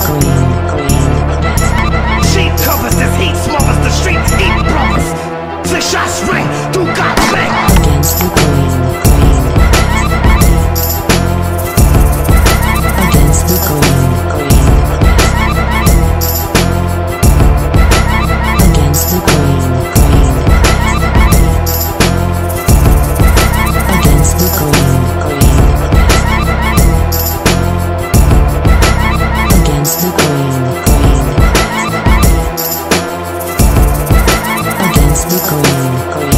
Sheet covers this heat, smothers the streets, eat brothers. Six shots ring through God's ring. Against the green. Against the green. Against the green. Against the green. Against the green. Against the green.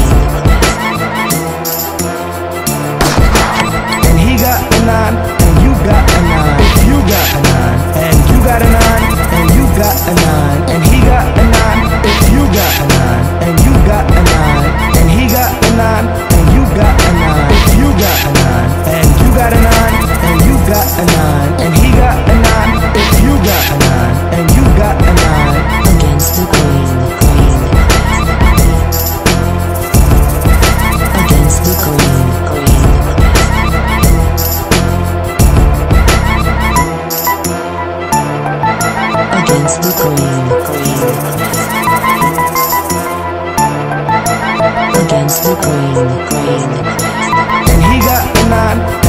And he got a 9, and you got a 9. If you got a 9, and you got a 9, and you got a 9, and he got a 9. If you got a 9, and you got a 9, and he got a 9, and you got a 9. If you got a 9, and you got a 9, and you got a 9, and he got a 9. If you got a 9, and you got a 9. Against the green. Against the green. Against the green. Against the green. And he got a 9.